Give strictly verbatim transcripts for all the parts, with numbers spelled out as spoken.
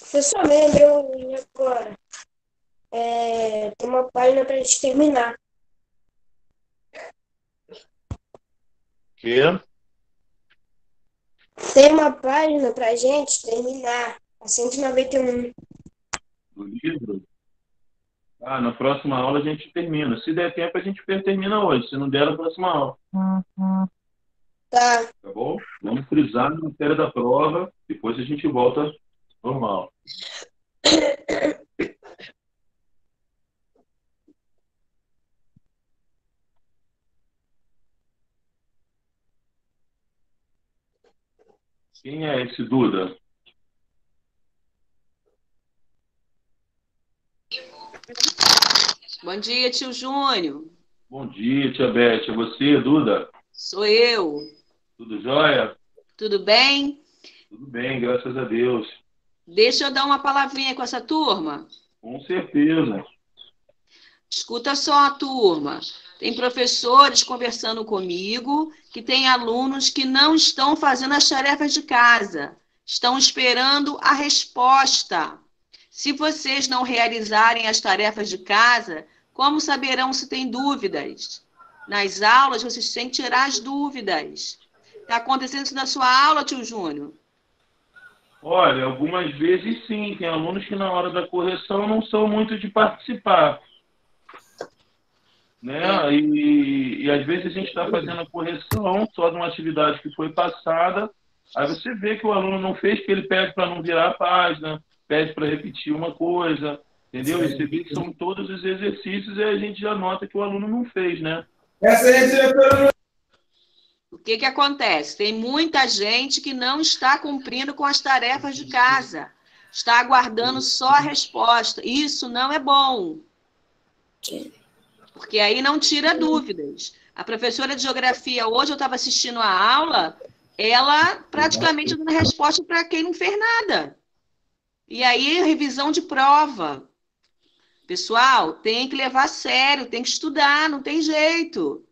Professor, me lembrou agora. É, tem uma página para a gente terminar. Que? Tem uma página para a gente terminar. A cento e noventa e um. Do livro? Ah, na próxima aula a gente termina. Se der tempo, a gente termina hoje. Se não der, na próxima aula. Tá. Tá bom? Vamos frisar na matéria da prova. Depois a gente volta normal. Quem é esse Duda? Bom dia, tio Júnior. Bom dia, tia Beth. É você, Duda? Sou eu. Tudo jóia? Tudo bem? Tudo bem, graças a Deus. Deixa eu dar uma palavrinha com essa turma. Com certeza. Escuta só a turma. Tem professores conversando comigo que tem alunos que não estão fazendo as tarefas de casa. Estão esperando a resposta. Se vocês não realizarem as tarefas de casa, como saberão se tem dúvidas? Nas aulas, vocês têm que tirar as dúvidas. Está acontecendo isso na sua aula, tio Júnior? Olha, algumas vezes sim. Tem alunos que na hora da correção não são muito de participar. Né? É. E, e às vezes a gente está fazendo a correção só de uma atividade que foi passada, aí você vê que o aluno não fez, que ele pede para não virar a página, pede para repetir uma coisa, entendeu? E você vê que são todos os exercícios e a gente já nota que o aluno não fez, né? Essa aí, diretora. O que que acontece? Tem muita gente que não está cumprindo com as tarefas de casa. Está aguardando só a resposta. Isso não é bom. Porque aí não tira dúvidas. A professora de geografia, hoje eu estava assistindo a aula, ela praticamente dando resposta para quem não fez nada. E aí, revisão de prova. Pessoal, tem que levar a sério, tem que estudar, não tem jeito.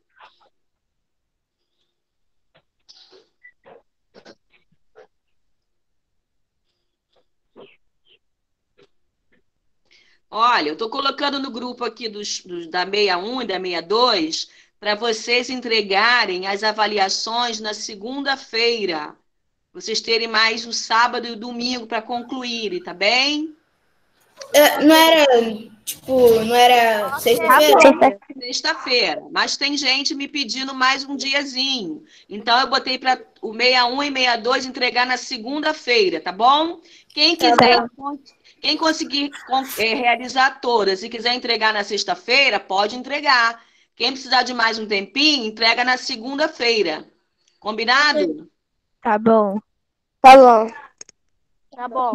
Olha, eu estou colocando no grupo aqui dos, dos, da sessenta e um e da sessenta e dois para vocês entregarem as avaliações na segunda-feira. Vocês terem mais o sábado e o domingo para concluírem, tá bem? É, não era, tipo, não era sexta-feira? Sexta-feira. Mas tem gente me pedindo mais um diazinho. Então, eu botei para o sessenta e um e sessenta e dois entregar na segunda-feira, tá bom? Quem quiser... Quem conseguir é, realizar todas e quiser entregar na sexta-feira, pode entregar. Quem precisar de mais um tempinho, entrega na segunda-feira. Combinado? Tá bom. Tá bom. Tá bom.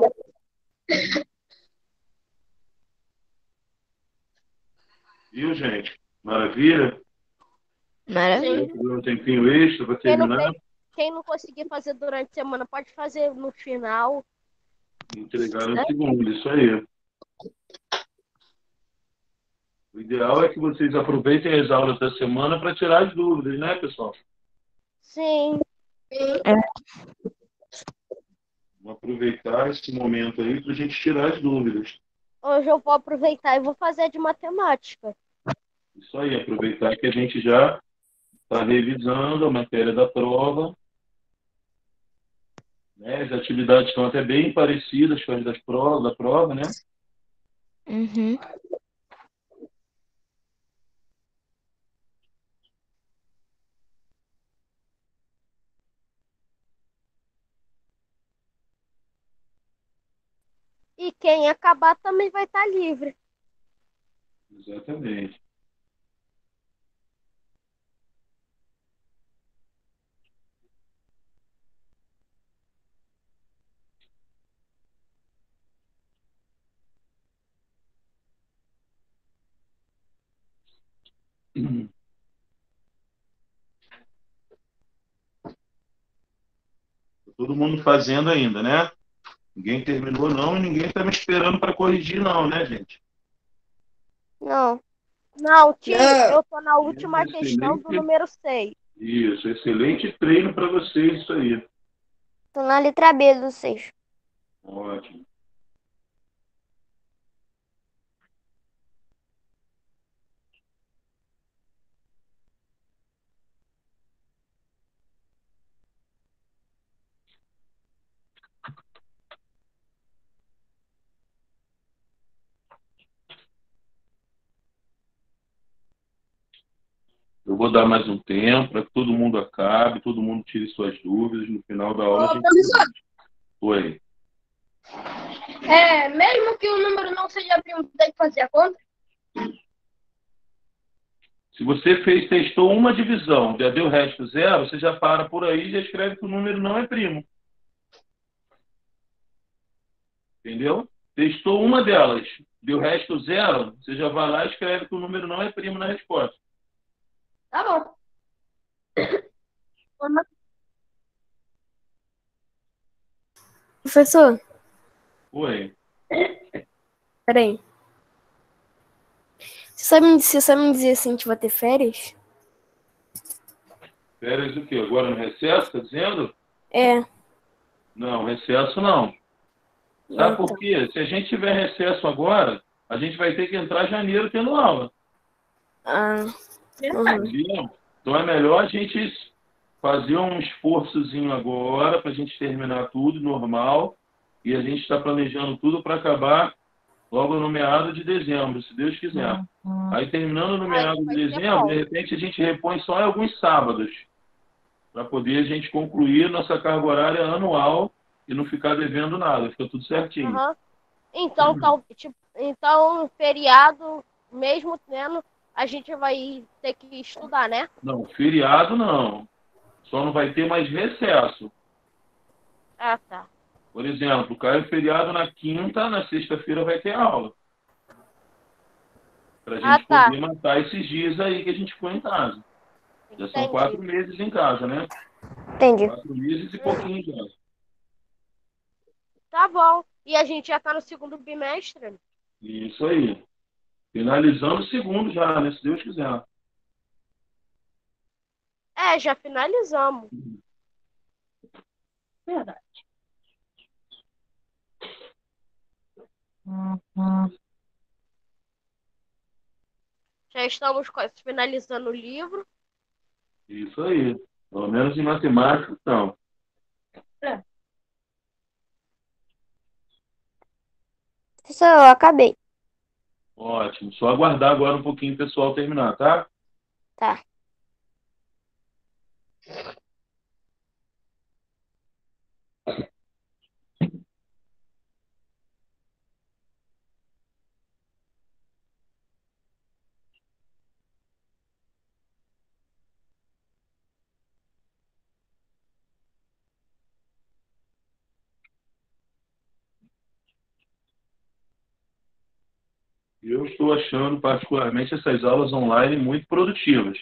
Viu, gente? Maravilha? Maravilha. Um tempinho extra para Quem não, terminar. fez, quem não conseguir fazer durante a semana, pode fazer no final. Entregar no segundo, isso aí. O ideal é que vocês aproveitem as aulas da semana para tirar as dúvidas, né, pessoal? Sim. É. Vamos aproveitar esse momento aí para a gente tirar as dúvidas. Hoje eu vou aproveitar e vou fazer de matemática. Isso aí, aproveitar que a gente já está revisando a matéria da prova. Né? As atividades estão até bem parecidas com as das provas, da prova, né? Uhum. E quem acabar também vai estar livre. Exatamente. Todo mundo fazendo ainda, né? Ninguém terminou não e ninguém está me esperando para corrigir não, né, gente? Não. Não, tio, Não. eu tô na última Excelente. questão do número seis. Isso, excelente treino para vocês, isso aí. Tô na letra B do seis. Ótimo. Eu vou dar mais um tempo para que todo mundo acabe, todo mundo tire suas dúvidas. No final da aula, a Ô, gente... professor, Oi. é, mesmo que o número não seja primo, tem que fazer a conta? Se você fez, testou uma divisão, já deu o resto zero, você já para por aí e já escreve que o número não é primo. Entendeu? Testou uma delas, deu o resto zero, você já vai lá e escreve que o número não é primo na resposta. Tá bom. Professor, Oi. peraí. Você sabe, me- você sabe me dizer assim, a gente vai ter férias? Férias o quê? Agora no recesso, tá dizendo? É. Não, recesso não. Sabe Então. por quê? Se a gente tiver recesso agora, a gente vai ter que entrar em janeiro tendo aula. Ah, uhum. Entendeu? Então é melhor a gente fazer um esforçozinho agora para a gente terminar tudo normal e a gente está planejando tudo para acabar logo no meado de dezembro, se Deus quiser. Aí terminando no Aí meado de vai ser dezembro, bom. de repente a gente repõe só em alguns sábados para poder a gente concluir nossa carga horária anual e não ficar devendo nada, fica tudo certinho. Aham. Então, tal, tipo, então, feriado, mesmo tendo, a gente vai ter que estudar, né? Não, feriado não. Só não vai ter mais recesso. Ah, tá. Por exemplo, cai o feriado na quinta, na sexta-feira vai ter aula. Para a Ah, gente tá. poder matar esses dias aí que a gente ficou em casa. Já são quatro Entendi. meses em casa, né? Entendi. Quatro meses e pouquinho já. Tá bom. E a gente já tá no segundo bimestre? Isso aí. Finalizando o segundo já, né? Se Deus quiser. É, já finalizamos. Verdade. Já estamos quase finalizando o livro. Isso aí. Pelo menos em matemática, então. Professor, eu acabei. Ótimo. Só aguardar agora um pouquinho o pessoal terminar, tá? Tá. Eu estou achando, particularmente, essas aulas online muito produtivas.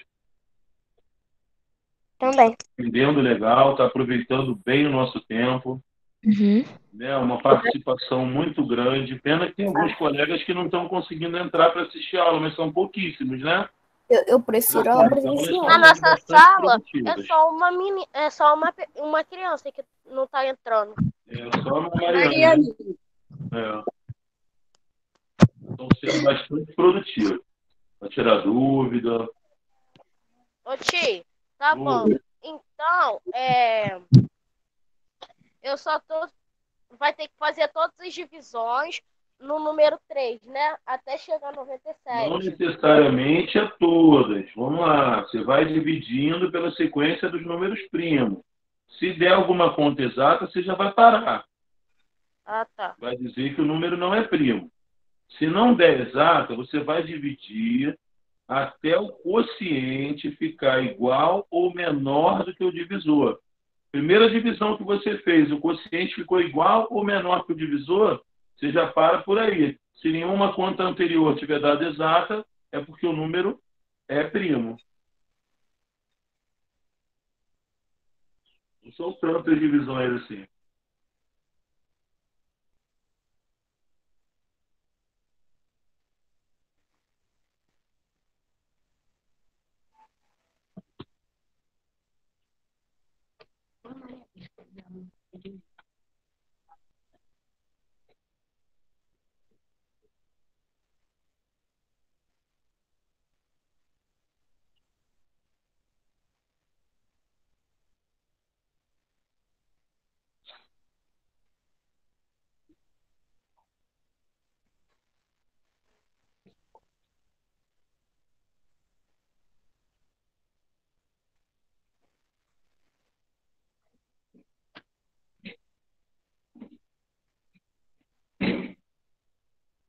Também. Entendendo legal, está aproveitando bem o nosso tempo. Uhum. Né, uma participação muito grande. Pena que tem alguns colegas que não estão conseguindo entrar para assistir a aula, mas são pouquíssimos, né? Eu, eu prefiro a As aula aulas estão presencial. Na sendo nossa bastante sala é produtivas. só uma mini, é só uma, pe- uma criança que não tá entrando. É só uma Mariana, né? É. Estão sendo bastante produtivas. Para tirar dúvida. Ô, Ti, tá bom. Ô, Então, é, eu só tô. Vai ter que fazer todas as divisões no número três, né? Até chegar a noventa e não sete. necessariamente a todas. Vamos lá. Você vai dividindo pela sequência dos números primos. Se der alguma conta exata, você já vai parar. Ah, tá. Vai dizer que o número não é primo. Se não der exata, você vai dividir até o quociente ficar igual ou menor do que o divisor. Primeira divisão que você fez, o quociente ficou igual ou menor que o divisor, você já para por aí. Se nenhuma conta anterior tiver dado exata, é porque o número é primo. Não são tantas divisões assim.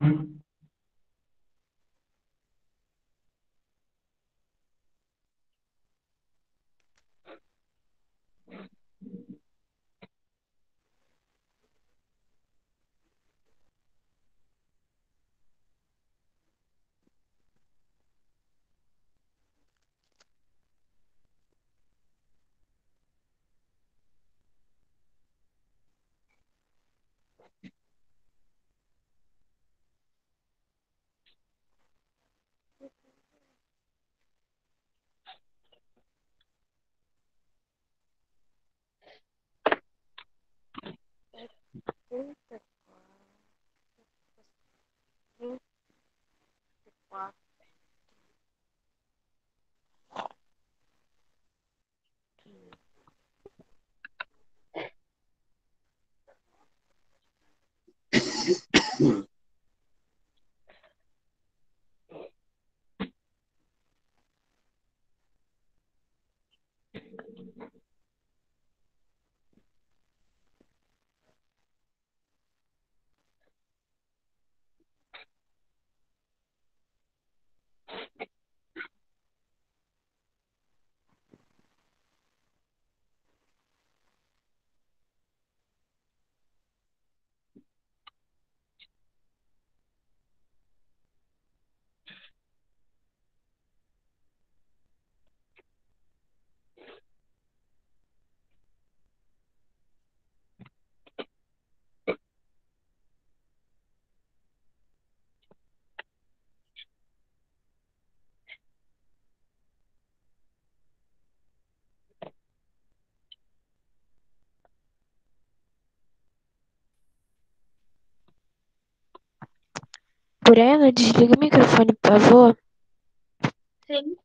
trinta e quatro. Breno, desliga o microfone, por favor. Sim.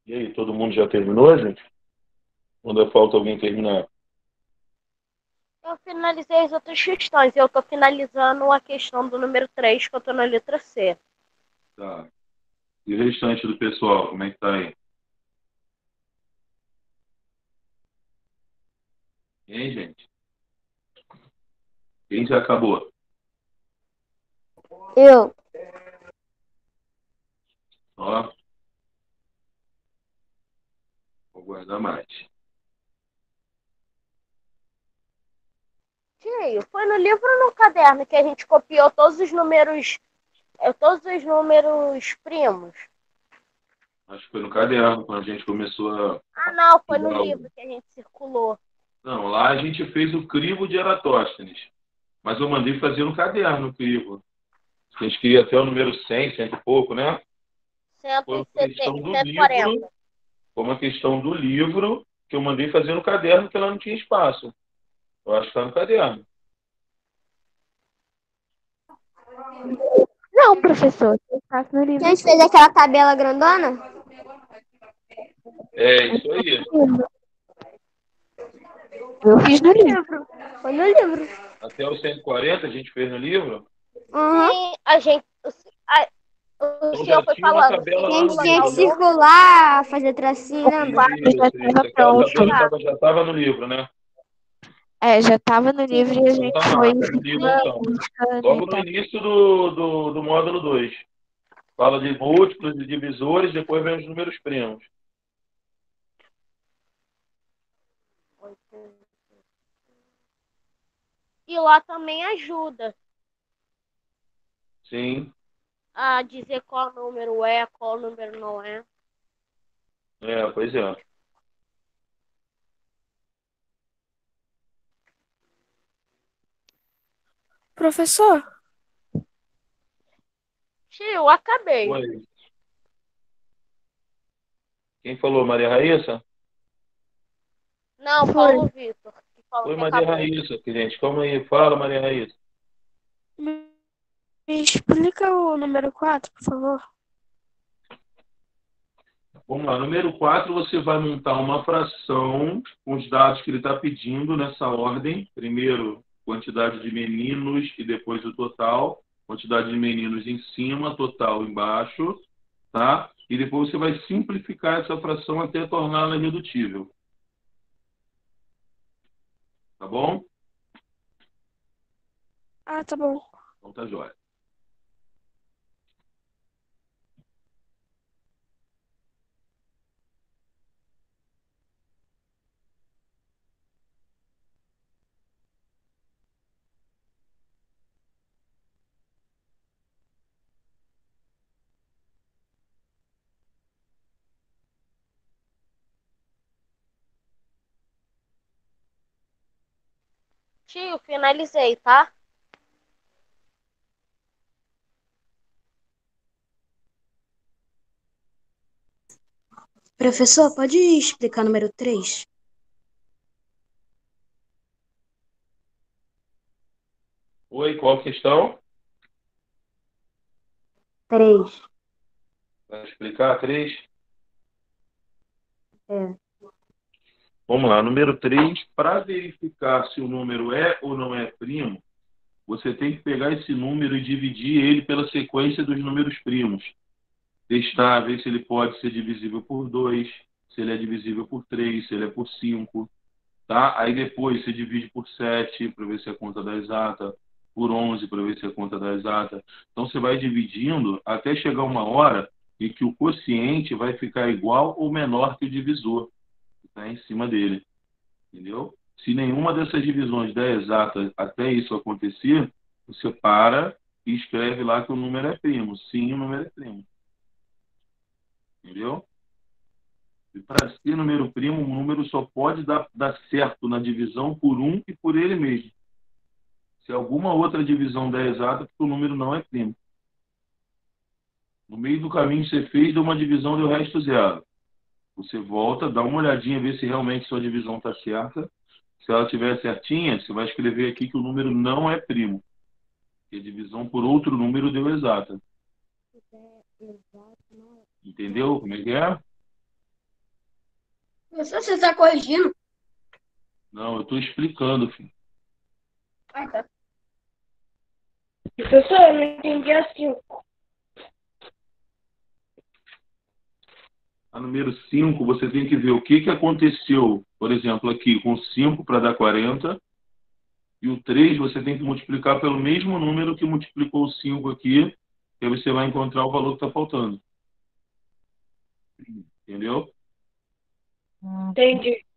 E aí, todo mundo já terminou, gente? Ainda falta alguém terminar? Eu finalizei as outras questões. Eu tô finalizando a questão do número três, que eu tô na letra C. Tá. E o restante do pessoal, como é que tá aí? Hein, gente? Quem já acabou? Eu. Ó. Vou guardar mais. Tio, foi no livro ou no caderno que a gente copiou todos os números, eh, todos os números primos? Acho que foi no caderno, quando a gente começou a Ah, não, foi no estudar o... livro que a gente circulou. Não, lá a gente fez o crivo de Eratóstenes. Mas eu mandei fazer no caderno o crivo. A gente queria até o número cem, cento e pouco, né? Foi uma questão do cento e quarenta. livro, foi uma questão do livro que eu mandei fazer no caderno, porque ela não tinha espaço. Eu acho que está no caderno. Não, professor, eu faço no livro. A gente fez aquela tabela grandona? É, isso aí. Eu fiz no livro. Foi no livro. Até os cento e quarenta a gente fez no livro. Uhum. Sim, a gente. A, o Então senhor já foi tinha uma falando. tabela A lá gente no tinha que livro, né? circular, fazer tracinho, lembra? Isso, já isso. estava Aquela pronto. tabela tava- já estava no livro, né? É, já estava no livro e a Então gente tá lá, foi tá no livro então. buscando Logo e no tal. início do, do, do módulo dois. Fala de múltiplos e divisores, depois vem os números primos. E lá também ajuda Sim, a dizer qual número é, qual número não é. é, pois é. Professor, Tio, acabei. Oi. Quem falou, Maria Raíssa? Não, Foi. Paulo Vitor. Que falou Oi, que Maria acabou. Raíssa, gente. Calma aí. Fala, Maria Raíssa. me explica o número quatro, por favor. Vamos lá. Número quatro, você vai montar uma fração com os dados que ele está pedindo nessa ordem. Primeiro, quantidade de meninos e depois o total. Quantidade de meninos em cima, total embaixo, tá? E depois você vai simplificar essa fração até torná-la irredutível. Tá bom? Ah, tá bom. Então tá jóia. Tio, finalizei, tá? Professor, pode explicar o número três? Oi, qual questão? Três. Vai explicar? Três? É. Vamos lá. Número três, para verificar se o número é ou não é primo, você tem que pegar esse número e dividir ele pela sequência dos números primos. Testar, ver se ele pode ser divisível por dois, se ele é divisível por três, se ele é por cinco. Tá? Aí depois você divide por sete, para ver se a conta dá exata, por onze, para ver se a conta dá exata. Então você vai dividindo até chegar uma hora em que o quociente vai ficar igual ou menor que o divisor, que está em cima dele. Entendeu? Se nenhuma dessas divisões der exata até isso acontecer, você para e escreve lá que o número é primo. Sim, o número é primo. Entendeu? E para ser número primo, o número só pode dar, dar certo na divisão por um e por ele mesmo. Se alguma outra divisão der exata, porque o número não é primo. No meio do caminho que você fez, deu uma divisão, deu resto zero. Você volta, dá uma olhadinha, vê se realmente sua divisão está certa. Se ela estiver certinha, você vai escrever aqui que o número não é primo. Que a divisão por outro número deu exata. Entendeu como é que é? Professor, você está corrigindo? Não, eu estou explicando, filho. Ah, tá. Professor, eu não entendi a cinco. A número cinco, você tem que ver o que, que aconteceu, por exemplo, aqui com cinco para dar quarenta. E o três você tem que multiplicar pelo mesmo número que multiplicou o cinco aqui, que aí você vai encontrar o valor que está faltando. Entendeu? Entendi.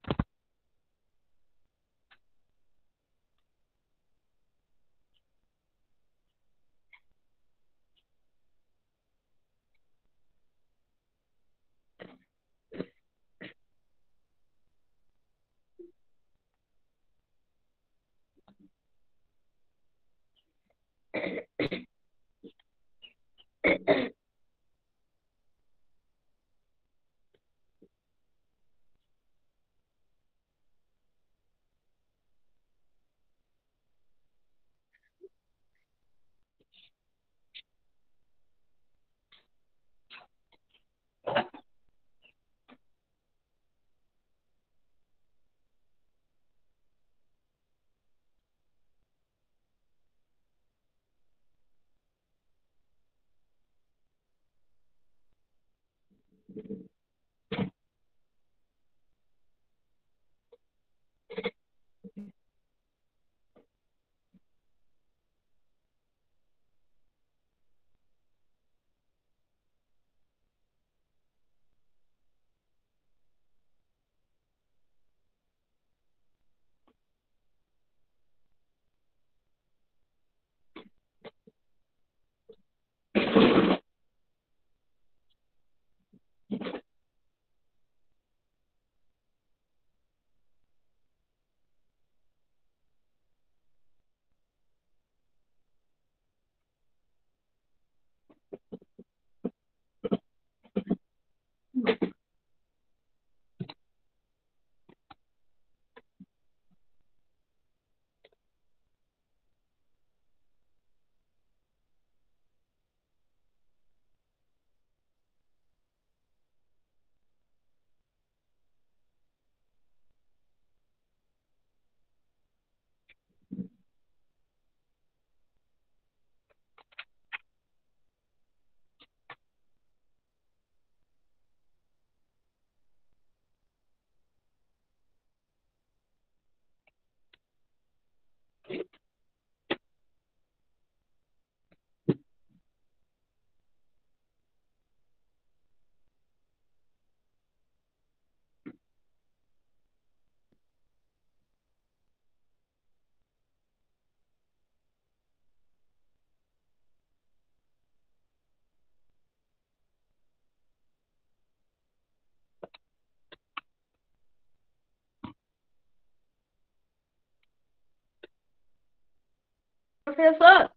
Professor,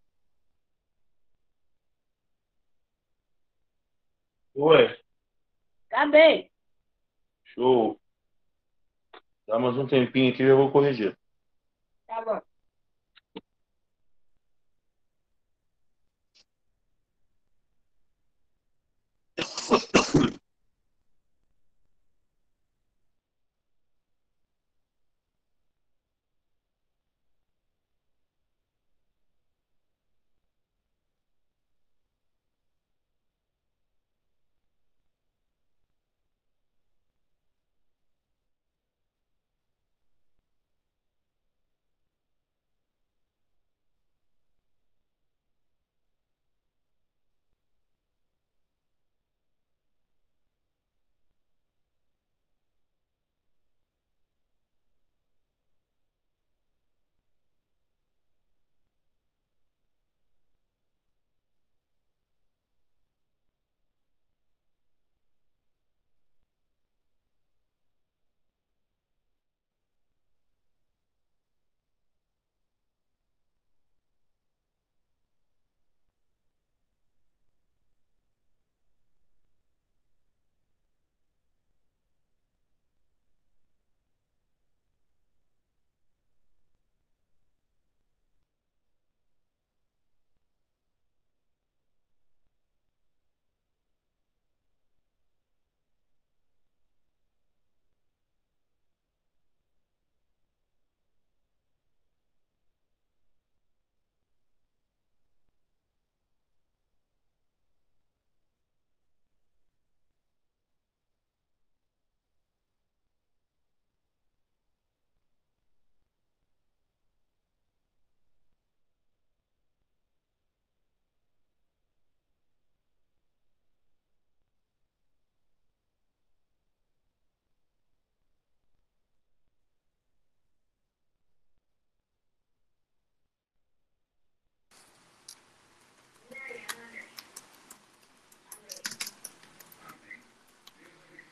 Oi, acabei. show. Dá mais um tempinho aqui e eu vou corrigir. Tá bom.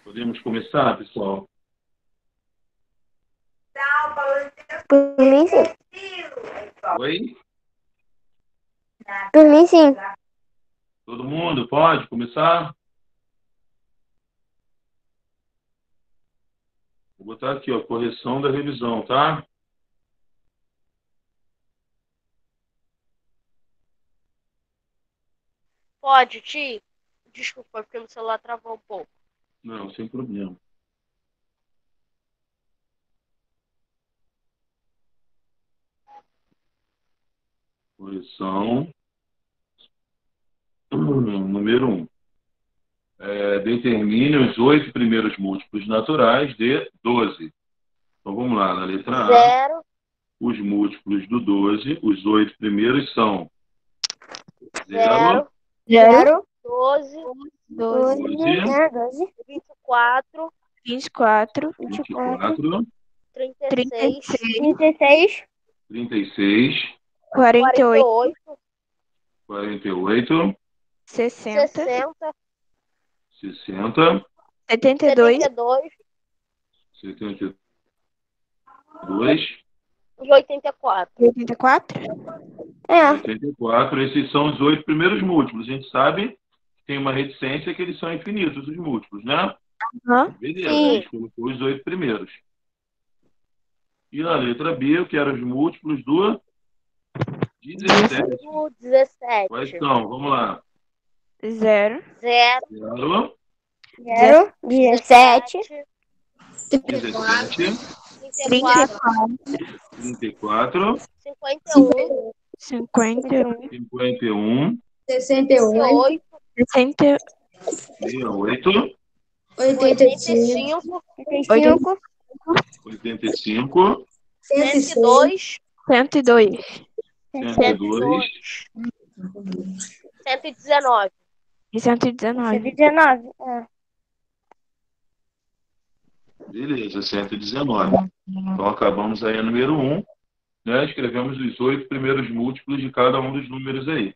Podemos começar, pessoal? Por mim, sim. Oi? Por mim, sim. Todo mundo pode começar? Vou botar aqui, ó, correção da revisão, tá? Pode, Ti? Desculpa, porque meu celular travou um pouco. Não, sem problema. Correção. Número um. É, determine os oito primeiros múltiplos naturais de doze. Então vamos lá, na letra A. Zero. Os múltiplos do doze, os oito primeiros são Zero. Zero. Doze. doze, doze, É, doze. Vinte e quatro. vinte e quatro, vinte e quatro, Trinta e trinta e seis. seis, Trinta e seis. trinta e seis, quarenta e Quarenta e oito, oito. quarenta e oito, sessenta, Sessenta. sessenta, setenta e dois, Setenta e dois. setenta e dois, E oitenta e quatro. oitenta e quatro. É. oitenta e quatro. Esses são os oito primeiros múltiplos. A gente sabe que tem uma reticência que eles são infinitos, os múltiplos, né? Aham. Beleza, Sim. a gente colocou os oito primeiros. E na letra B, eu quero os múltiplos do dezessete. Do dezessete. Quais são? Vamos lá. Zero, Zero. Zero, Zero. Dezessete. dezessete, Trinta e quatro. trinta e quatro, Cinquenta e um. cinquenta e um, cinquenta e um, Sessenta e Sessenta e oito. sessenta, sessenta e oito, Oitenta Oitenta e e cinco. cinco. Oitenta e cinco. oitenta e cinco, Cento e Cento e dois. cento e dois, cento e dois, Cento e dezenove. e cento e Cento dezenove. e dezenove. É. beleza, cento e dezenove. Então acabamos aí a número um, né? Escrevemos os oito primeiros múltiplos de cada um dos números aí.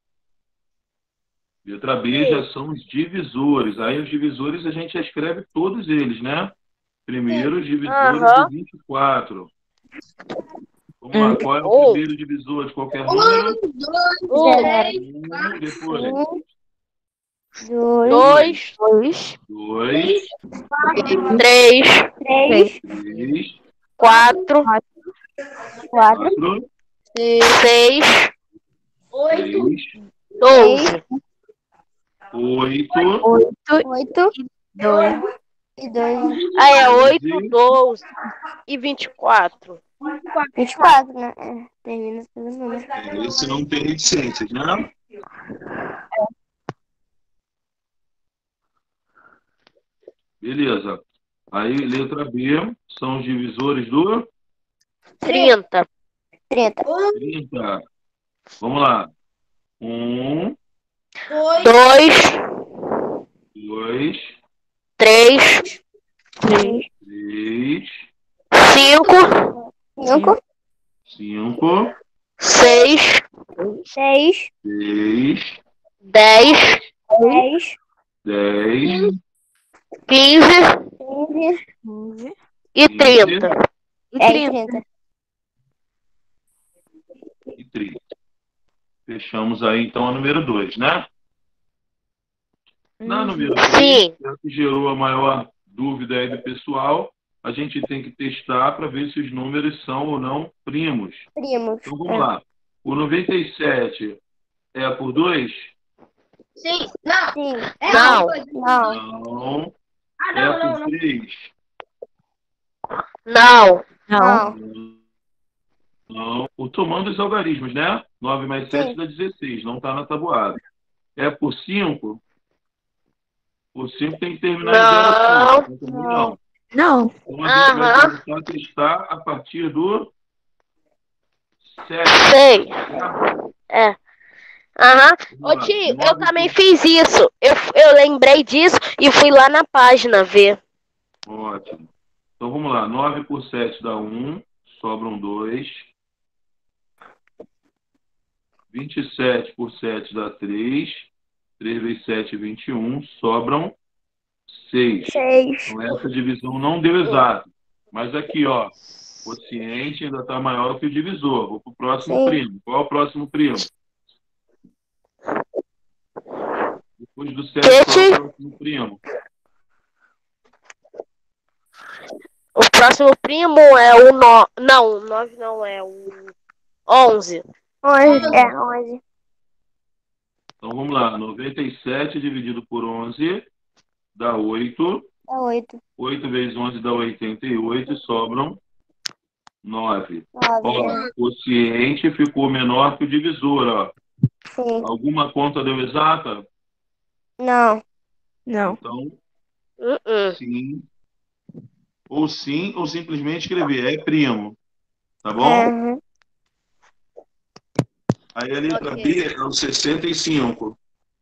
Letra B já são os divisores. Aí os divisores a gente já escreve todos eles, né? Primeiro, os divisores Aham. do vinte e quatro. Vamos lá, qual é o Oh. primeiro divisor de qualquer número? Um. Um, depois. Um. Dois. Dois. Dois, Dois, Três. Três. três, Quatro. Quatro. quatro, Seis. seis, Doze. oito, oito, Oito. dois, E dois. Ah, é oito, doze e vinte e quatro. Vinte e quatro, né? É. Termina pelo número. esse não tem reticências, né? Beleza. Aí, letra B, são os divisores do Trinta. Trinta. trinta. Vamos lá. Um, Dois. dois, Três. três, três, Cinco. Cinco. cinco, Seis. Seis. seis, Dez. Dez. dez, Quinze. Quinze. quinze E trinta. e É, trinta. trinta. e trinta. Fechamos aí, então, a número dois, né? Na número Sim. três, que gerou a maior dúvida aí do pessoal, a gente tem que testar para ver se os números são ou não primos. Primos. Então, vamos lá. O noventa e sete é por dois? Sim. Não. Não. Não. É por três? Não. Não, Não. Não. O tomando os algarismos, né? nove mais sete Sim. dá dezesseis. Não está na tabuada. É por cinco? Por cinco tem que terminar Não. em zero. Não. Não. não, Então a gente vai Aham. começar a testar a partir do sete. Sei. Certo? É. Aham. Vamos Ô lá. tio, eu Nove também por- fiz isso. Eu, eu lembrei disso e fui lá na página ver. Ótimo. Então vamos lá. nove por sete dá um. Sobram dois. vinte e sete por sete dá três. três vezes sete, vinte e um. Sobram seis. Seis. Então, essa divisão não deu exato. Mas aqui, ó, o quociente ainda está maior que o divisor. Vou para o próximo Sim. primo. Qual é o próximo primo? Depois do sete, qual é o próximo primo? O próximo primo é o no... Não, o nove não, é o onze. Onze. É, onze. Então, vamos lá. noventa e sete dividido por onze dá oito. É oito. oito vezes onze dá oitenta e oito e sobram nove. Nove. Ó, É. o quociente ficou menor que o divisor, ó. Sim. Alguma conta deu exata? Não. Não. Então, Uh-uh. sim. Ou sim, ou simplesmente escrever. É primo. Tá bom? Uhum. Aí a letra Ok. B é o sessenta e cinco.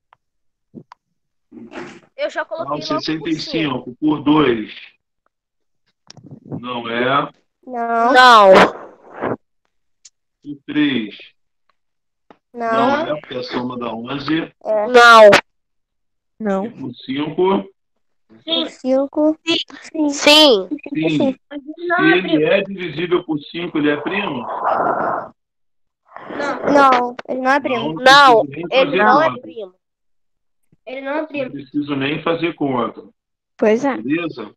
Eu já Ah, coloquei o logo por sessenta e cima. cinco por dois. Não é. Não. Não. Por três. Não Não. é, porque é a soma dá onze. É. Não. E Não. por cinco, Por cinco. Sim. Sim. sim. Se ele é divisível por cinco, ele é primo? Não. Ele não é primo. Não, preciso nem ele fazer não é conta. primo. Ele não é Não primo. preciso nem fazer conta. Pois é. Beleza?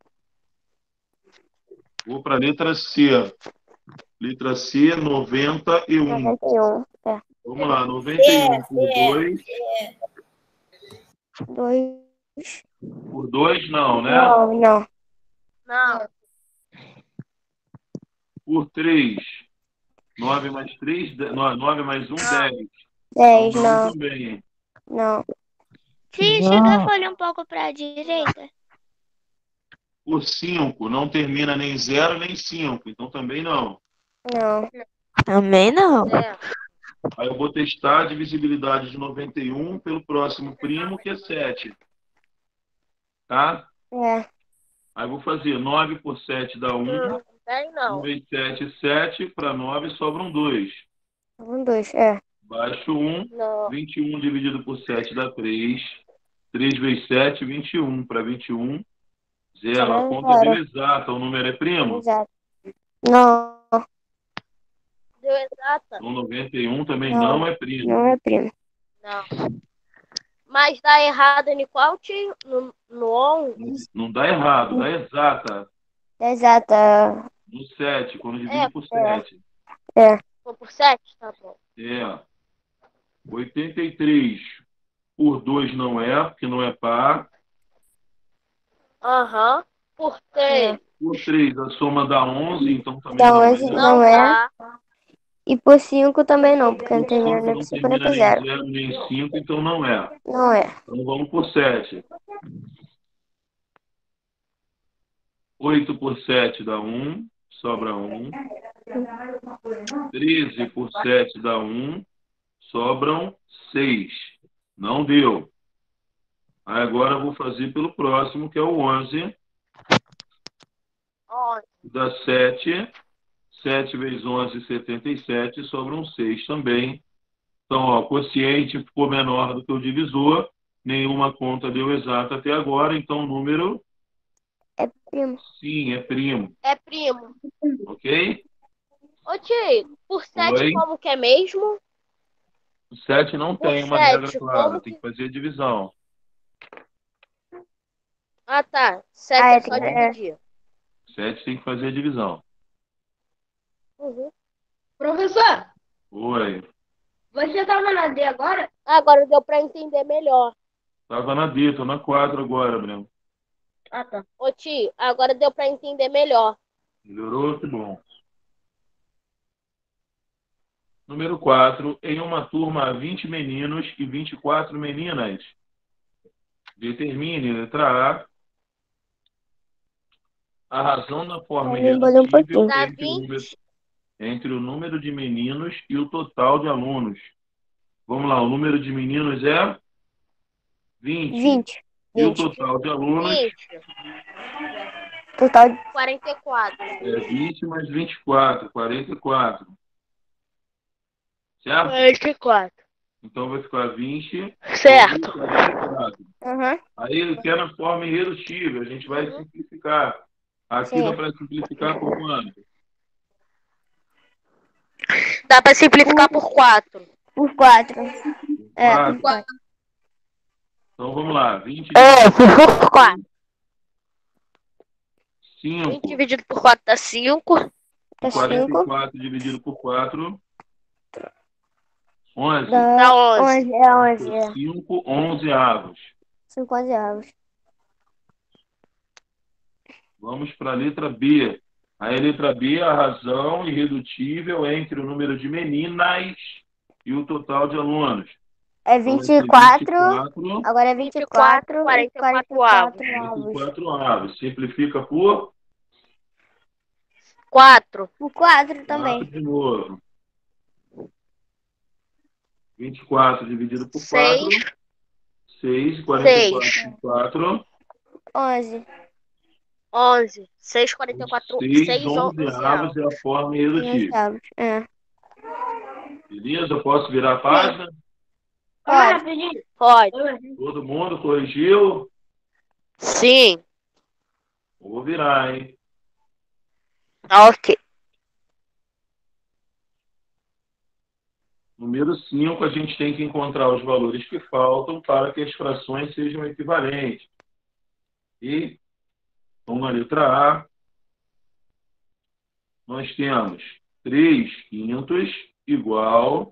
Vou para a letra C. Letra C, noventa e um. Noventa e um. É. Vamos lá, noventa e um por dois. Dois. Por dois, não, né? Não, não. Não. Por três. nove mais três, nove mais um, dez. Dez, Não, não. também. Não. Se chega a folha um pouco para a direita. Por cinco, não termina nem zero nem cinco, então também não. Não. Também não. É. Aí eu vou testar a divisibilidade de noventa e um pelo próximo primo, que é sete. Tá? É. Aí eu vou fazer nove por sete dá um. Não tem um não. vezes sete, sete. Para nove sobram dois. Um, dois. É. Baixo um. Não. vinte e um dividido por sete dá três. três vezes sete, vinte e um. Para vinte e um, zero. A conta Zero. deu exata. O número é primo? Exato. Não. Deu exata? Então noventa e um também Não. não é primo. Não é primo. Não. Mas dá errado em qual time? No, no onze? Não dá errado, dá exata. Exata. No sete, quando divide É, por sete. É. Foi por sete? Tá bom. É. oitenta e três por dois não é, porque não é par. Aham. Por três. Por três a soma dá onze, então também Dá não onze, é. Não, não é. dá. E por cinco também não, porque não Por termina cinco nem não por cinco nem termina por nem zero. zero nem cinco, então não é. Não é. Então vamos por sete. oito por sete dá um, sobra um. treze por sete dá um, sobram seis. Não deu. Aí agora eu vou fazer pelo próximo, que é o onze. onze. Dá sete. sete vezes onze, setenta e sete. Sobram seis também. Então, ó, o quociente ficou menor do que o divisor. Nenhuma conta deu exata até agora. Então, o número, É primo. sim, é primo. É primo. Ok? Ô tio, por sete Oi? como que é mesmo? O sete não Por tem uma sete, regra clara. como Tem que- que fazer a divisão. Ah, tá. sete Ah, é é, só é. dividir. sete tem que fazer a divisão. Uhum. Professor, Oi. você tava na D agora? Agora deu pra entender melhor. Tava na D, tô na quatro agora, Breno. Ah, tá. Ô tio, agora deu pra entender melhor. Melhorou? Que bom. Número quatro. Em uma turma há vinte meninos e vinte e quatro meninas. Determine, letra A, a razão da forma Aí embolou um irredutível pouquinho. Dá entre, o vinte. número, entre o número de meninos e o total de alunos. Vamos lá, o número de meninos é vinte. Vinte. E o Vinte. total de alunos vinte. Total de quarenta e quatro. é vinte mais vinte e quatro, quarenta e quatro. Certo? quarenta e quatro. Então vai ficar vinte. Certo. quarenta e quatro. Aham. Aí ele quer na forma irredutível. A gente vai simplificar. Aqui Sim. dá para simplificar por quanto? Dá pra simplificar por quatro. Por quatro. É, Quatro. por quatro. Então vamos lá. vinte É, por quatro. cinco. vinte dividido por quatro dá cinco. Dá quarenta cinco. e quatro dividido por quatro. onze. Dá Dá onze. onze. É onze. É. cinco, onze avos. Cinco onze avos. Vamos para a letra B. Aí a letra B é a razão irredutível entre o número de meninas e o total de alunos. É Então, vai vinte ser e quatro. vinte e quatro, Agora é vinte e quatro. quarenta e quatro quarenta e vinte avos. e quatro avos. Simplifica por quatro. Por quatro quatro também. de novo. vinte e quatro dividido por seis. quatro. seis. quarenta e quatro seis. por quatro. onze. onze. seis, quarenta e quatro. seis, seis, onze onze avos é a forma irredutível. avos. É. Beleza? Posso virar a página? Pode. Pode. Todo mundo corrigiu? Sim. Vou virar, hein? Ok. Número cinco, a gente tem que encontrar os valores que faltam para que as frações sejam equivalentes. E, então, na letra A, nós temos três quintos igual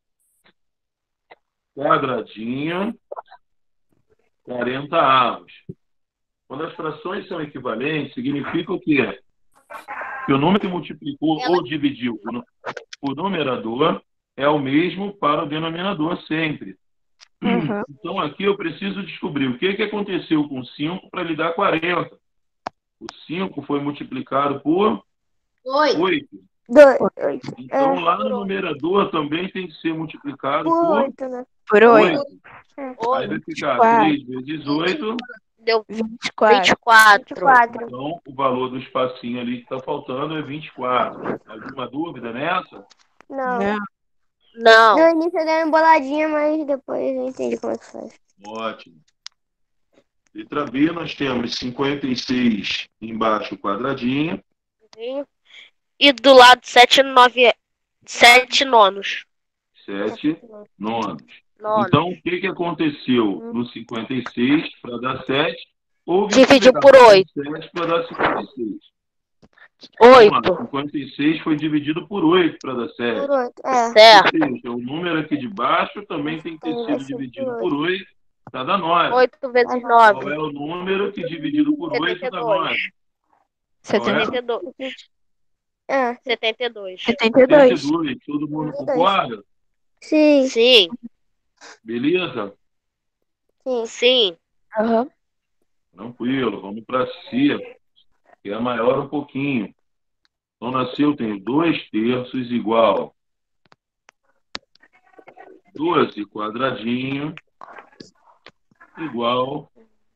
quadradinho quarenta avos. Quando as frações são equivalentes, significa o quê? Que o número que multiplicou ou dividiu o numerador é o mesmo para o denominador sempre. Uhum. Então, aqui eu preciso descobrir o que, que aconteceu com cinco para lhe dar quarenta. O cinco foi multiplicado por oito. Dois. Oito. Então, É. lá no numerador também tem que ser multiplicado Por por oito, né? Por oito. oito. Aí vai ficar quatro. três vezes oito. Deu vinte e quatro. vinte e quatro. vinte e quatro. Então, o valor do espacinho ali que está faltando é vinte e quatro. Alguma dúvida nessa? Não. Não. Não. No início eu dei uma boladinha, mas depois eu entendi como é que faz. Ótimo. Letra B, nós temos cinquenta e seis embaixo, quadradinho. E do lado sete, nove, sete nonos. sete nonos. Nonos. Então, o que, que aconteceu no cinquenta e seis para dar sete? Houve Dividiu que por oito. sete para dar cinquenta e seis. Vamos lá, oito. cinquenta e seis foi dividido por oito para dar sete. Por oito. É. Certo. Ou seja, o número aqui de baixo também tem que ter Também vai sido ser dividido por por oito para dar nove. oito vezes Qual nove. é o número que dividido por oito dá nove? setenta, setenta e dois. É. setenta e dois. setenta e dois. setenta e dois. Todo mundo setenta e dois. concorda? Sim. Sim. Beleza? Sim. Sim. Aham. Tranquilo, vamos para C, que é maior um pouquinho. Então, na C eu tenho dois terços igual doze quadradinho igual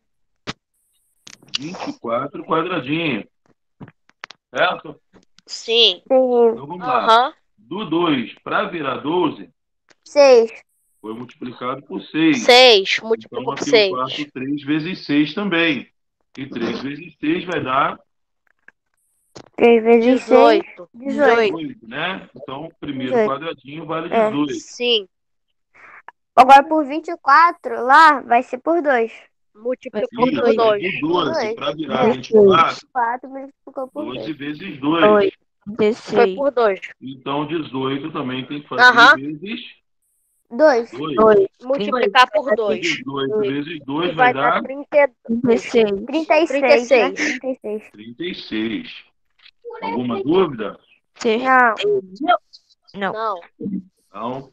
vinte e quatro quadradinho. Certo? Sim. Sim. Então, vamos lá. Aham. Do dois para virar doze, Seis. foi multiplicado por seis. seis. Então, Multiplicou por aqui eu seis. faço três vezes seis também. E três vezes seis vai dar Três vezes seis. dezoito. Dezoito. dezoito, né? Então, o primeiro dezoito. quadradinho vale É. dezoito. Sim. Agora por vinte e quatro lá vai ser por dois. Multiplicou Isso, por aí dois. por doze. dois. Para virar É. vinte e quatro, quatro multiplicou por doze dois. vezes dois. Oito. Foi dezesseis. por dois. Então, dezoito também tem que fazer Aham. vezes Dois. dois. Dois. Multiplicar por dois. dezoito vezes E dois vai vai dar dar trinta e dois. dezesseis. Trinta e Trinta e seis. Né? seis. Trinta e seis. trinta e seis. Alguma dúvida? Não. Não. Não. Não.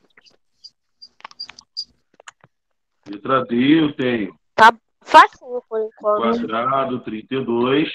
Letra D eu tenho Facinho por enquanto. quadrado trinta e dois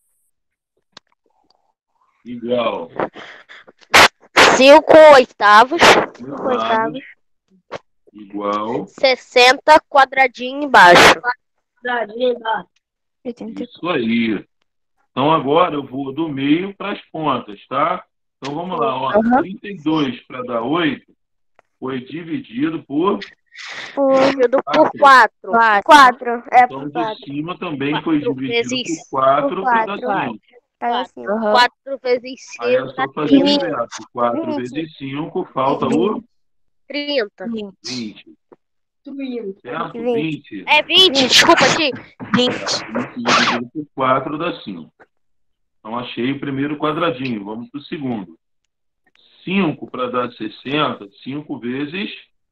igual cinco oitavos. quadrado oitavos. igual sessenta quadradinho embaixo. oitenta e isso aí. Então agora eu vou do meio para as pontas, tá? Então vamos lá, ó. Uhum. trinta e dois para dar oito foi dividido por Por Dividido por quatro. quatro. quatro. É, Então, por de quatro. cima também Quatro foi dividido vezes- por quatro por para dar quatro. cinco. Tá assim. Quatro. Quatro vezes Aí é cinco só dá fazer o trinta. inverso. quatro vinte. vezes cinco, falta vinte. o Trinta. vinte. Certo? vinte. vinte. É vinte, desculpa, tio. vinte dividido por quatro dá cinco. Então, achei o primeiro quadradinho. Vamos para o segundo. cinco para dar sessenta. cinco vezes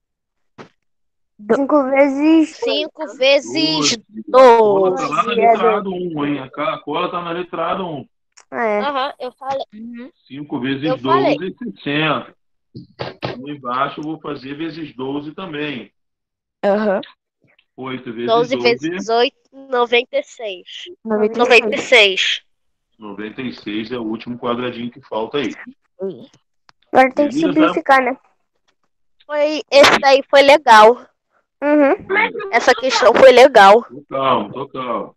Cinco vezes. Cinco vezes doze. A cola está lá na doze. letra A do um, hein? A cola está na letra A do um. É. Aham, eu falei. cinco vezes Eu falei. doze, sessenta. No embaixo eu vou fazer vezes doze também. Aham. oito vezes doze doze, vezes oito, noventa e seis. noventa e noventa e seis. noventa e seis é o último quadradinho que falta aí. Agora tem que Beleza? simplificar, né? Foi, esse daí foi legal. Uhum. Essa questão foi legal. Tô calmo, tô calmo.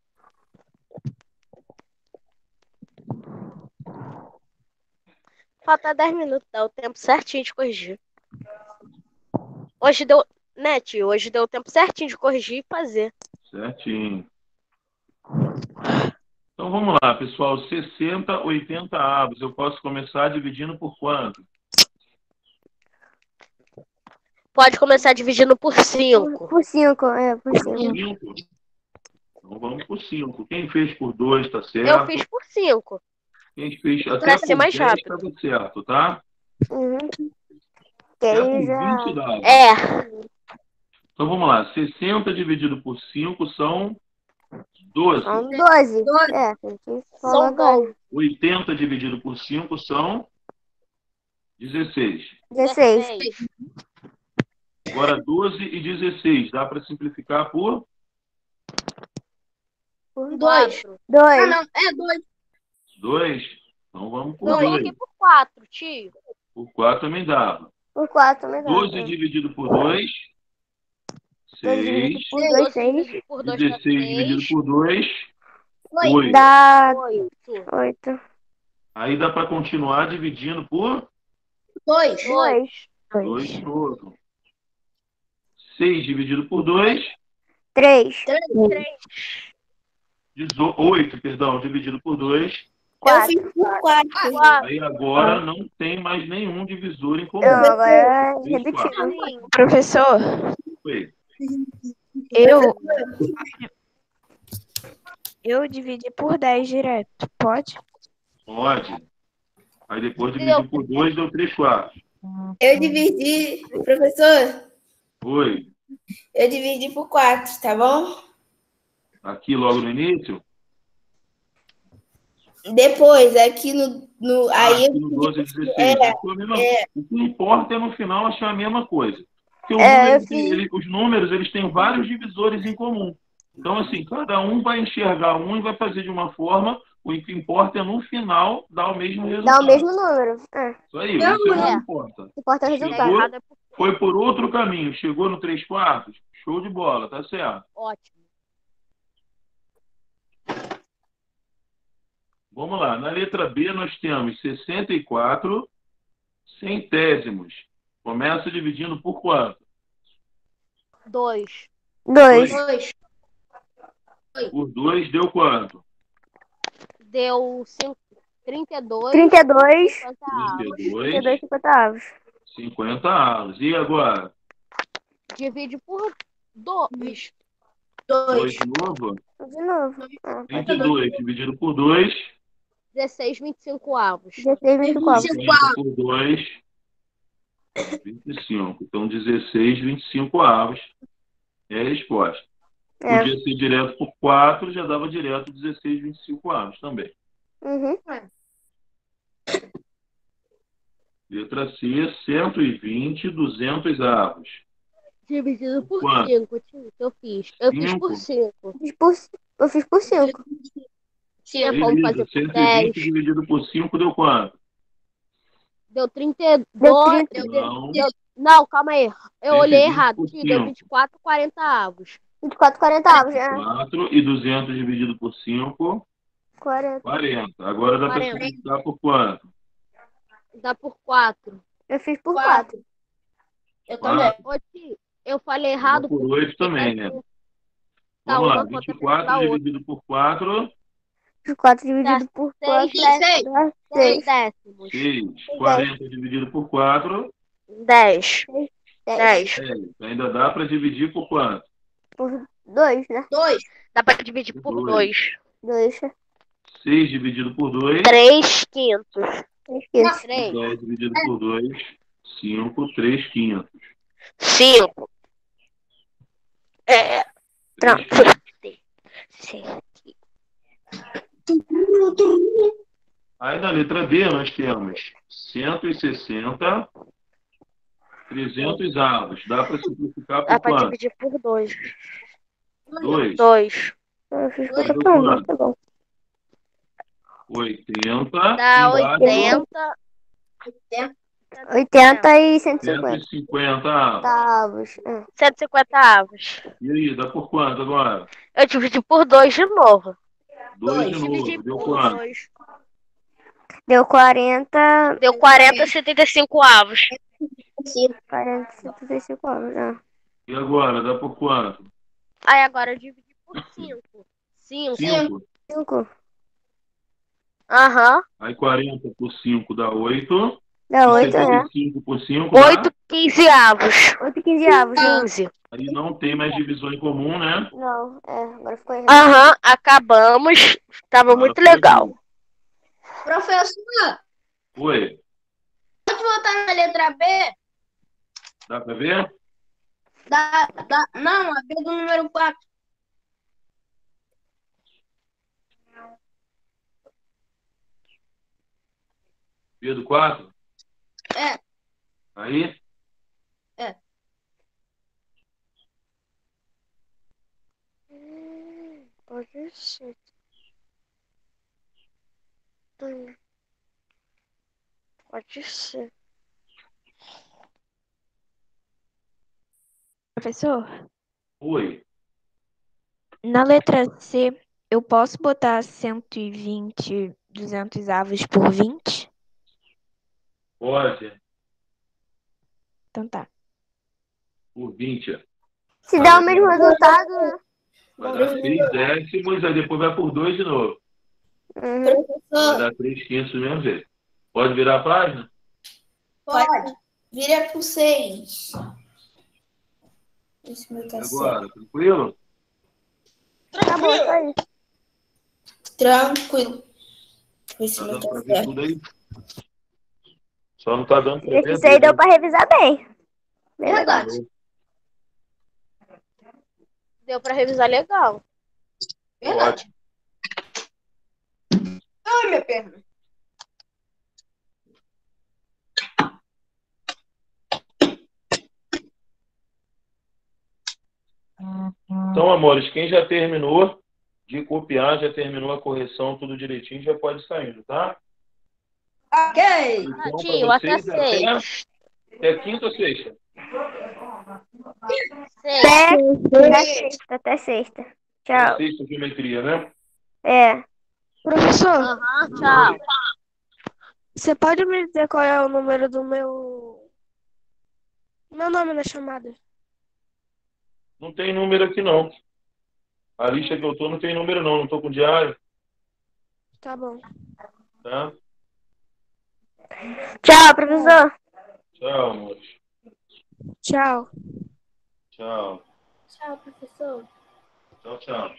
Falta dez minutos, dá o tempo certinho de corrigir. Hoje deu, né, tio? Hoje deu o tempo certinho de corrigir e fazer. Certinho. Então vamos lá, pessoal. sessenta, oitenta avos. Eu posso começar dividindo por quanto? Pode começar dividindo por cinco. Por cinco, é, por cinco. cinco. Então vamos por cinco. Quem fez por dois tá certo. Eu fiz por cinco. Quem fez até Pra por ser mais dez rápido. tava certo, tá? Uhum. Que Até aí por já. vinte dava. É. Então vamos lá. sessenta dividido por cinco são doze. São doze. É, a gente falou São agora. doze. oitenta dividido por cinco são dezesseis. dezesseis. Agora doze e dezesseis. Dá para simplificar por Por Dois. dois. é dois. dois. Então vamos por Eu dois. coloquei por quatro, tio. Por quatro também dava. Por quatro também dá. doze dividido por dois, seis. Por dois, seis. Por dois dá dezesseis dividido seis. por dois, oito. Dá Oito. oito. Aí dá para continuar dividindo por Dois. Dois. dois todo. seis dividido por dois, Três. oito, perdão, dividido por dois. Quatro. Quatro. Aí agora não tem mais nenhum divisor em comum. Não, agora é Vinte e quatro. redutivo. Professor, Foi. eu. Eu dividi por dez direto. Pode? Pode. Aí depois dividir por dois, deu três quartos. Eu dividi, professor, Foi. eu dividi por quatro, tá bom? Aqui logo no início. Depois, aqui no. no Ah, aí aqui eu no doze e dezesseis. É, É a mesma- O que importa é no final achar a mesma coisa. Porque o É, número eu tem- fiz- ele- os números eles têm vários divisores em comum. Então, assim, cada um vai enxergar um e vai fazer de uma forma. O que importa é no final dar o mesmo Dá resultado. o mesmo número. É. Isso aí, isso é o que é. importa. Importa o Chegou? resultado. Errado é por Foi por outro caminho, chegou no três quartos, show de bola, tá certo. ótimo. Vamos lá, na letra B nós temos sessenta e quatro centésimos. Começa dividindo por quanto? Dois. Dois. Dois. Por dois deu quanto? Deu cinco, trinta e dois. Trinta e dois. cinquenta avos. trinta e Trinta e dois, dois, cinquenta avos. cinquenta avos. E agora? Divide por dois. dois de novo? De novo. Ah, trinta e dois dividido por dois, dezesseis, vinte e cinco avos. dezesseis, vinte e quatro. cinquenta por dois, vinte e cinco. Então, dezesseis, vinte e cinco avos é a resposta. É. Podia ser direto por quatro, já dava direto dezesseis, vinte e cinco avos também. Uhum. Letra C, cento e vinte, duzentos avos. Dividido por Quanto? cinco, tio, que eu fiz. Eu fiz por cinco. Fiz por, eu fiz por cinco. Tinha como Beleza, fazer por cento e dez. vinte dividido por cinco deu quanto? Deu trinta e Deu dois. trinta. Deu, Não. deu, não, calma aí. Eu cento e olhei vinte errado. por Tio, deu cinco. vinte e quatro, quarenta avos. vinte e quatro, quarenta avos. É. quatro e duzentos dividido por cinco, quarenta. quarenta. Agora dá para quarenta. simplificar por quanto? Dá por quatro. Eu fiz por quatro. Eu também. Ô, tio, eu falei errado. Por oito também, né? Vamos lá, vinte e quatro dividido por quatro. vinte e quatro dividido por quatro dá seis. décimos. seis. quarenta dividido por quatro. dez. dez. É, ainda dá para dividir por quanto? Por dois, né? dois. Dá pra dividir por Dois. dois. dois. seis dividido por dois. três quintos. três. dez dividido por dois. cinco. três quintos. cinco. É. Pronto. Aí na letra D nós temos cento e sessenta, trezentos avos. Dá para simplificar por Dá pra quanto? dividir por dois. dois. dois. Eu fiz Deu qualquer pergunta, quanto? tá bom. oitenta. Dá embaixo, oitenta. oitenta e cento e cento cinquenta. e cinquenta avos. Avos. É. cento e cinquenta avos. E aí, dá por quanto agora? Eu dividi por dois de novo. dois de Dividi novo. Deu por quanto? dois. Deu quarenta. Deu quarenta e setenta e cinco avos. quarenta e setenta e cinco avos, né? E agora, dá por quanto? Aí agora eu dividi por cinco. cinco. cinco. cinco. Aham. Aí quarenta por cinco dá oito. Dá E oito, né? setenta e cinco por cinco dá... oito, quinze avos. oito e quinze avos, né? quinze. Aí não tem mais divisão em comum, né? Não, é, agora ficou errado. Aham, acabamos. Tava muito Agora legal. Professor, Oi, pode voltar na letra B? dá pra ver? Da, da, não, a B do número quatro. B do quatro? É. Aí? É. Pode ser. Pode ser. Professor, Oi. na letra C, eu posso botar cento e vinte, duzentos avos por vinte? Pode. Então tá. Por vinte. Se dá o mesmo resultado, né? Vai dar três décimos, aí depois vai por dois de novo. Uhum. Vai Professor, dar três quintos do mesmo jeito. Pode virar a página? pode. Vira pro seis. Esse meu tá certo. Agora, tranquilo? Tá bom, isso aí. Tranquilo. Esse Tá meu dando tá pra ver certo. tudo aí? Só não tá dando pra ver. Isso aí deu pra revisar bem. Bem legal. Verdade. Deu pra revisar legal. Ótimo. Ai, minha perna. Então, amores, quem já terminou de copiar, já terminou a correção, tudo direitinho, já pode ir saindo, tá? Ok. Então, Ah, pra tio, até vocês, até, seis. até quinta ou sexta? Seis. Até sexta, até sexta. Até Tchau. sexta geometria, né? É. Professor, Aham, tchau. você pode me dizer qual é o número do meu... Meu nome na chamada? Não tem número aqui, não. A lista que eu tô não tem número, não. Não tô com diário, Tá bom. tá? Tchau, professor. Tchau, amores. Tchau. Tchau. Tchau, professor. Tchau, tchau.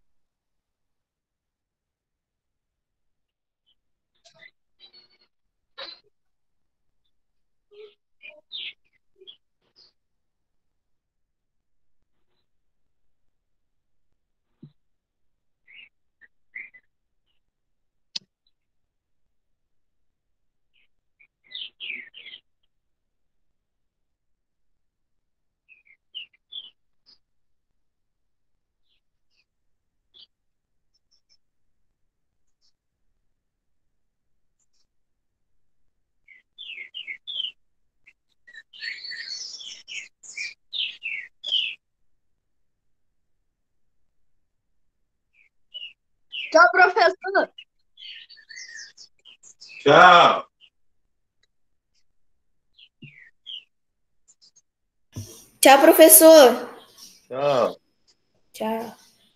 Tchau, professor. Tchau. Tchau, professor. Tchau. Tchau.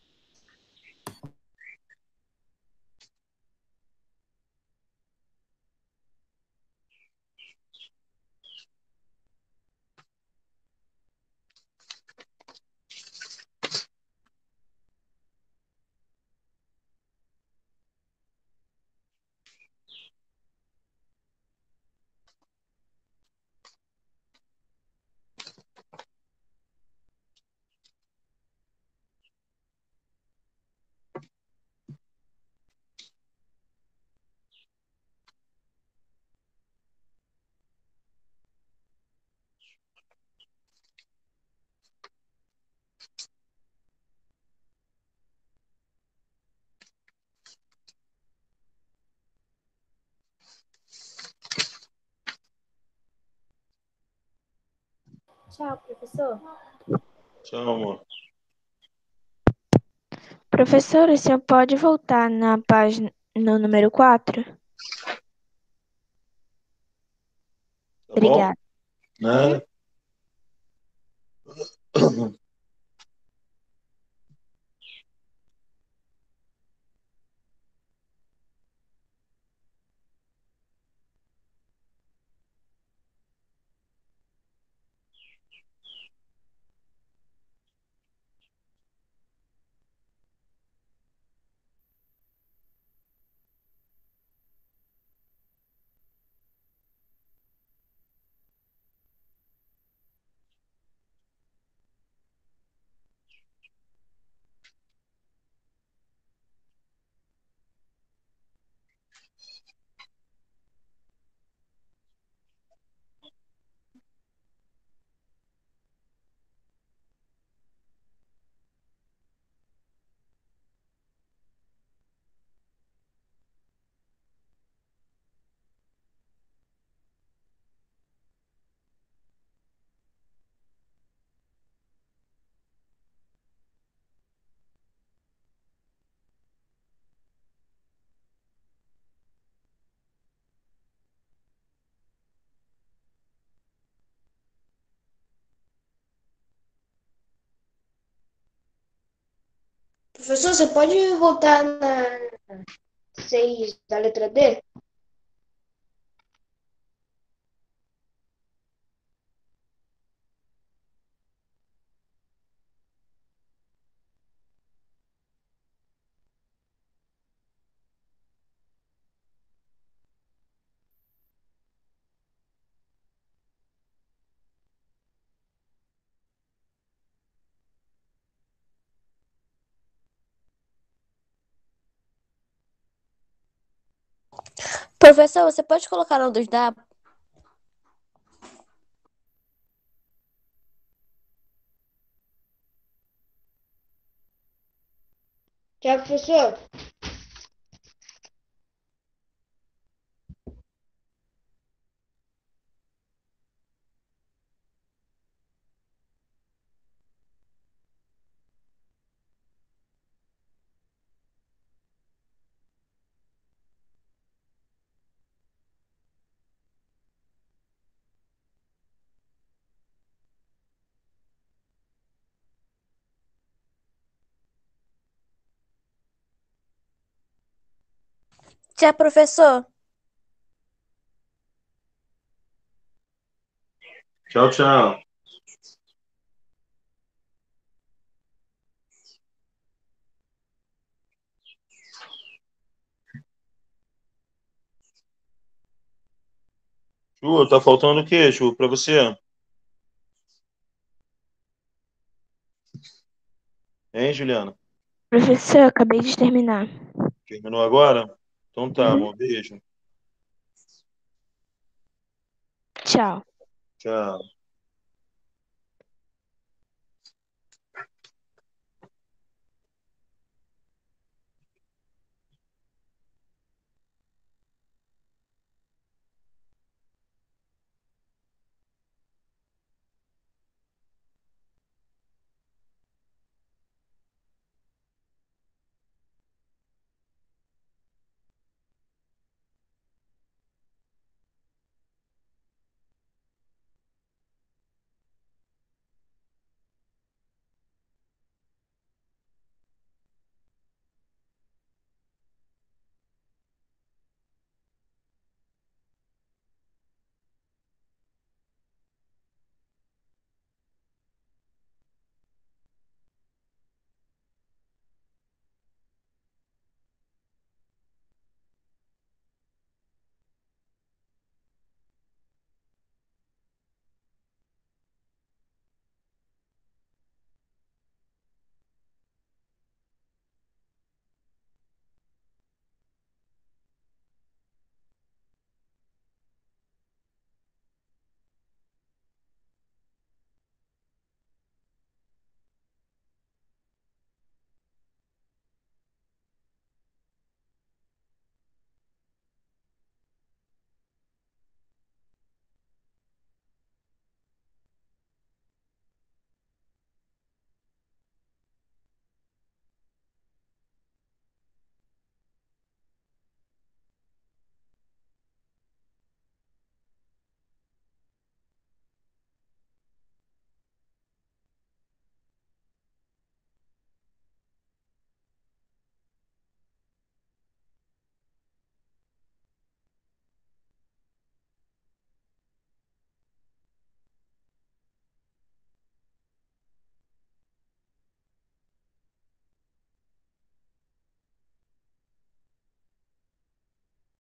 Tchau, professor. Tchau, amor. Professor, o senhor pode voltar na página, no número quatro? Tá bom? Obrigada. Nada. Professor, você pode voltar na seis da letra D? Professor, você pode colocar no dos da Tchau, professor. Tchau, professor. Tchau, tchau. Ju, tá faltando o quê, Ju, pra você? Hein, Juliana? Professor, acabei de terminar. Terminou agora? Então tá, Uhum. amor. Beijo. Tchau. Tchau.